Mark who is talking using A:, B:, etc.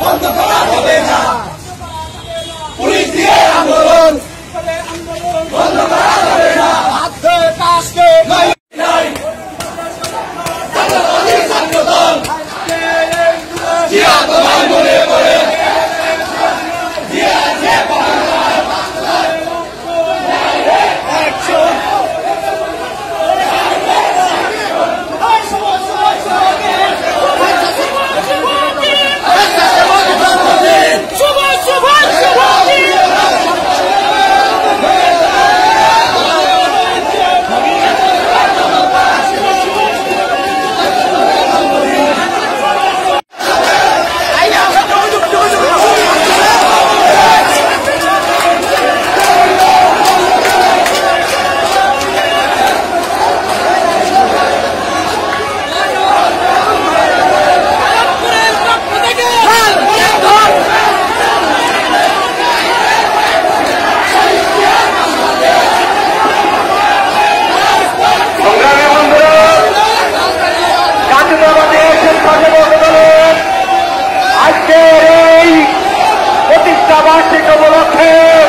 A: বন্ধ করা হবে না, পুলিশ দিয়ে আন্দোলন বন্ধ করা হবে না, হাতে কাজকে নাই ছাত্রদল জিয়া তোমায় মনে করে
B: আজকের এই প্রতিষ্ঠা বার্ষিক উপলক্ষে